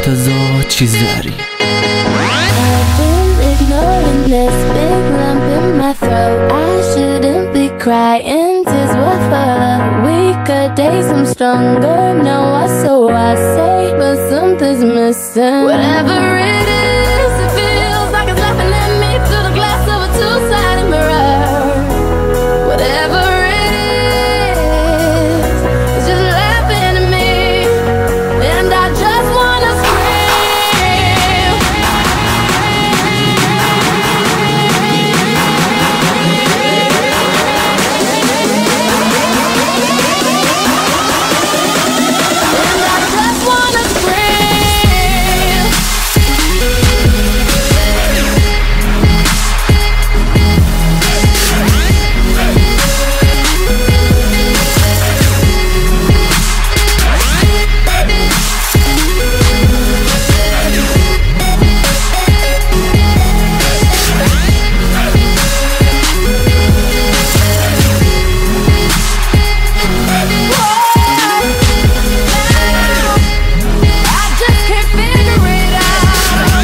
هزار چیز داری. I've been ignoring this big lump in my throat. I shouldn't be crying, tears were for the weaker days. I'm stronger now, so I say, but something's missing. Whatever it is, it feels like it's laughing at me through the glass of a two-sided mirror. Whatever it is, it's just laughing at me, and I just wanna scream. And I just wanna scream. I just can't figure it out.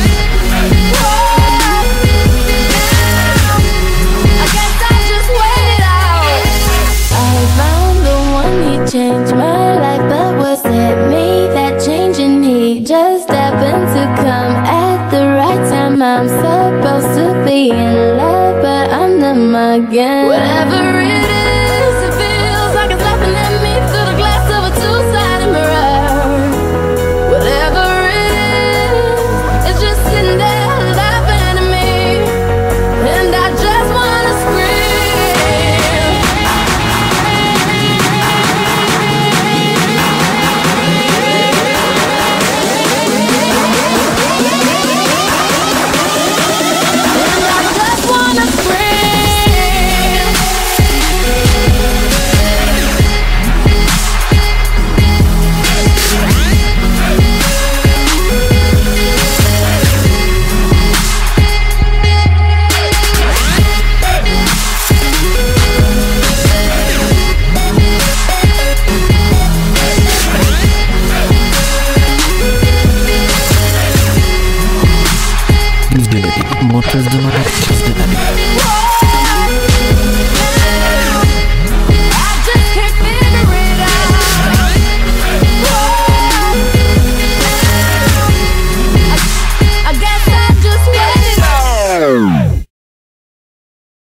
I guess I'll just wait it out. I found the one, he changed my life, but was it me that changing? He just happened to come at the right time. I'm supposed to be in love, but I'm them again.